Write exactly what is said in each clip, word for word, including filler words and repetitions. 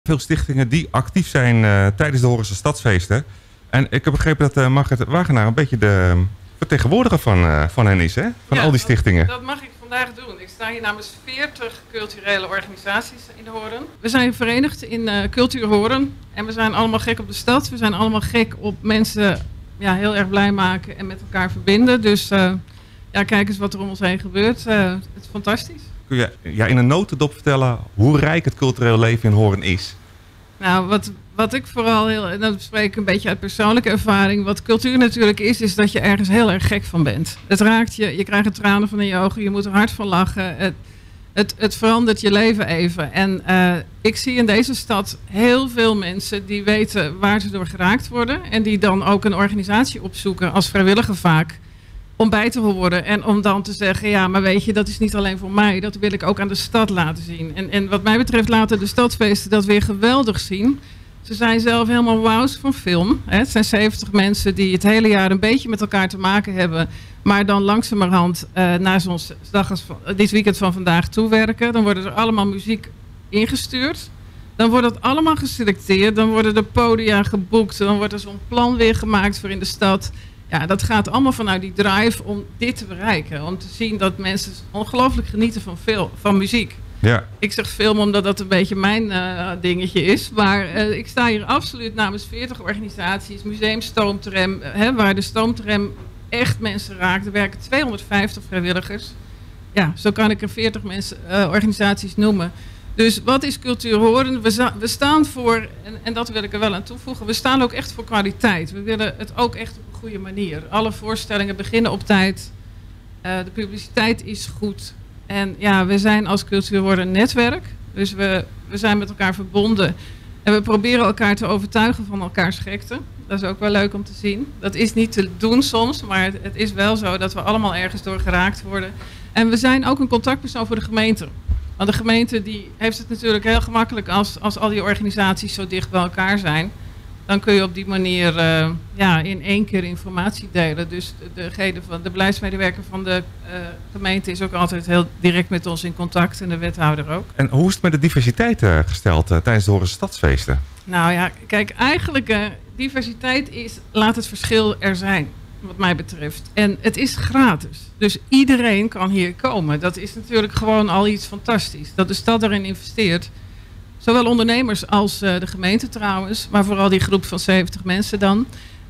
Veel stichtingen die actief zijn uh, tijdens de Horense Stadsfeesten. En ik heb begrepen dat uh, Margret Wagenaar een beetje de uh, vertegenwoordiger van, uh, van hen is, hè? Van ja, al die stichtingen. Dat, dat mag ik vandaag doen. Ik sta hier namens veertig culturele organisaties in Horen. We zijn verenigd in uh, Cultuur Horen. En we zijn allemaal gek op de stad. We zijn allemaal gek op mensen ja, heel erg blij maken en met elkaar verbinden. Dus uh, ja, kijk eens wat er om ons heen gebeurt. Uh, het is fantastisch. Kun je ja, in een notendop vertellen hoe rijk het cultureel leven in Horen is? Nou, wat, wat ik vooral heel, en dat spreek ik een beetje uit persoonlijke ervaring, wat cultuur natuurlijk is, is dat je ergens heel erg gek van bent. Het raakt je, je krijgt er tranen van in je ogen, je moet er hard van lachen. Het, het, het verandert je leven even. En uh, ik zie in deze stad heel veel mensen die weten waar ze door geraakt worden en die dan ook een organisatie opzoeken, als vrijwilliger vaak, om bij te horen en om dan te zeggen, ja, maar weet je, dat is niet alleen voor mij, dat wil ik ook aan de stad laten zien. En, en wat mij betreft laten de stadsfeesten dat weer geweldig zien. Ze zijn zelf helemaal wows van film. Hè. Het zijn zeventig mensen die het hele jaar een beetje met elkaar te maken hebben, maar dan langzamerhand uh, naar zo'n dag als dit weekend van vandaag toewerken. Dan worden er allemaal muziek ingestuurd. Dan wordt het allemaal geselecteerd. Dan worden de podia geboekt. Dan wordt er zo'n plan weer gemaakt voor in de stad. Ja, dat gaat allemaal vanuit die drive om dit te bereiken. Om te zien dat mensen ongelooflijk genieten van, veel, van muziek. Ja. Ik zeg film omdat dat een beetje mijn uh, dingetje is. Maar uh, ik sta hier absoluut namens veertig organisaties. Museum Stoomtram, hè, waar de stoomtram echt mensen raakt. Er werken tweehonderdvijftig vrijwilligers. Ja, zo kan ik er veertig mensen, uh, organisaties noemen. Dus wat is Cultuur Horen? We, we staan voor, en, en dat wil ik er wel aan toevoegen, we staan ook echt voor kwaliteit. We willen het ook echt op een goede manier. Alle voorstellingen beginnen op tijd. Uh, de publiciteit is goed. En ja, we zijn als Cultuur Horen een netwerk. Dus we, we zijn met elkaar verbonden. En we proberen elkaar te overtuigen van elkaars gekte. Dat is ook wel leuk om te zien. Dat is niet te doen soms, maar het, het is wel zo dat we allemaal ergens door geraakt worden. En we zijn ook een contactpersoon voor de gemeente. Want de gemeente die heeft het natuurlijk heel gemakkelijk als, als al die organisaties zo dicht bij elkaar zijn. Dan kun je op die manier uh, ja, in één keer informatie delen. Dus degene van de beleidsmedewerker van de uh, gemeente is ook altijd heel direct met ons in contact en de wethouder ook. En hoe is het met de diversiteit uh, gesteld uh, tijdens de Horense Stadsfeesten? Nou ja, kijk, eigenlijk uh, diversiteit is, laat het verschil er zijn. Wat mij betreft. En het is gratis. Dus iedereen kan hier komen. Dat is natuurlijk gewoon al iets fantastisch. Dat de stad erin investeert. Zowel ondernemers als uh, de gemeente trouwens. Maar vooral die groep van zeventig mensen dan.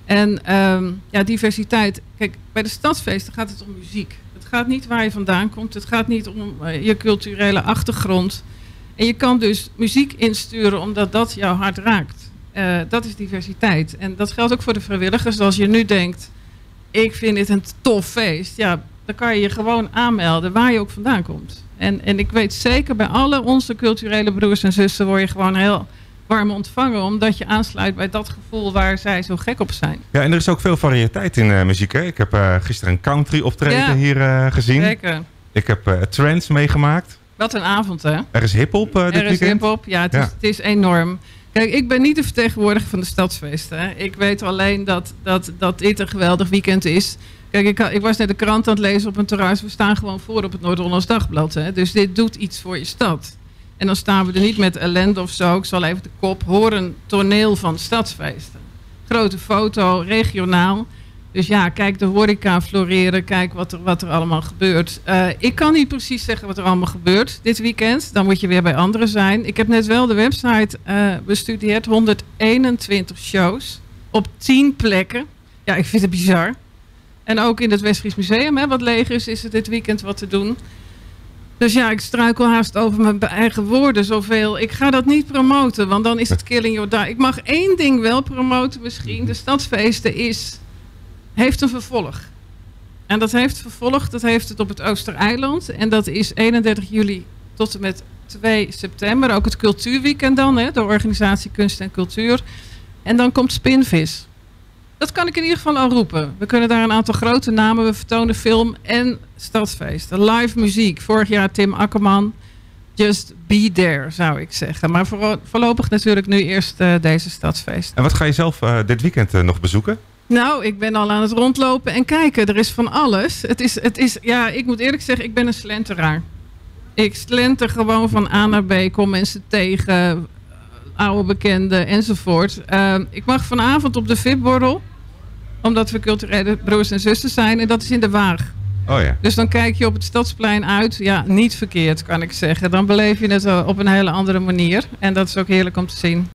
En um, ja, diversiteit. Kijk, bij de stadsfeesten gaat het om muziek. Het gaat niet waar je vandaan komt. Het gaat niet om uh, je culturele achtergrond. En je kan dus muziek insturen omdat dat jouw hart raakt. Uh, dat is diversiteit. En dat geldt ook voor de vrijwilligers. Als je nu denkt, ik vind dit een tof feest. Ja, dan kan je je gewoon aanmelden waar je ook vandaan komt. En, en ik weet zeker, bij alle onze culturele broers en zussen word je gewoon heel warm ontvangen. Omdat je aansluit bij dat gevoel waar zij zo gek op zijn. Ja, en er is ook veel variëteit in uh, muziek. Hè? Ik heb uh, gisteren een country optreden ja, hier uh, gezien. Zeker. Ik heb uh, trance meegemaakt. Wat een avond, hè? Er is hiphop uh, dit Er is weekend. hiphop, ja, het, ja. Is, het is enorm. Kijk, ik ben niet de vertegenwoordiger van de stadsfeesten. Hè. Ik weet alleen dat, dat, dat dit een geweldig weekend is. Kijk, ik, ik was net de krant aan het lezen op een terras. We staan gewoon voor op het Noord-Hollands Dagblad. Hè. Dus dit doet iets voor je stad. En dan staan we er niet met ellende of zo. Ik zal even de kop horen. Toneel van stadsfeesten. Grote foto, regionaal. Dus ja, kijk de horeca floreren. Kijk wat er, wat er allemaal gebeurt. Uh, ik kan niet precies zeggen wat er allemaal gebeurt dit weekend. Dan moet je weer bij anderen zijn. Ik heb net wel de website uh, bestudeerd. honderdeenentwintig shows. Op tien plekken. Ja, ik vind het bizar. En ook in het Westfries Museum, hè, wat leeg is, is het dit weekend wat te doen. Dus ja, ik struikel haast over mijn eigen woorden zoveel. Ik ga dat niet promoten, want dan is het killing your darling. Ik mag één ding wel promoten misschien. De stadsfeesten is, heeft een vervolg. En dat heeft vervolg, dat heeft het op het Oostereiland. En dat is eenendertig juli tot en met twee september. Ook het cultuurweekend dan, hè, de organisatie Kunst en Cultuur. En dan komt Spinvis. Dat kan ik in ieder geval al roepen. We kunnen daar een aantal grote namen. We vertonen film en stadsfeesten. Live muziek. Vorig jaar Tim Akkerman. Just be there, zou ik zeggen. Maar voor, voorlopig natuurlijk nu eerst uh, deze stadsfeest. En wat ga je zelf uh, dit weekend uh, nog bezoeken? Nou, ik ben al aan het rondlopen en kijken. Er is van alles. Het is, het is, ja, ik moet eerlijk zeggen, ik ben een slenteraar. Ik slenter gewoon van A naar B. Kom mensen tegen. oude bekenden enzovoort. Uh, ik mag vanavond op de V I P-borrel, omdat we culturele broers en zusters zijn. En dat is in de Waag. Oh ja. Dus dan kijk je op het Stadsplein uit. Ja, niet verkeerd kan ik zeggen. Dan beleef je het op een hele andere manier. En dat is ook heerlijk om te zien.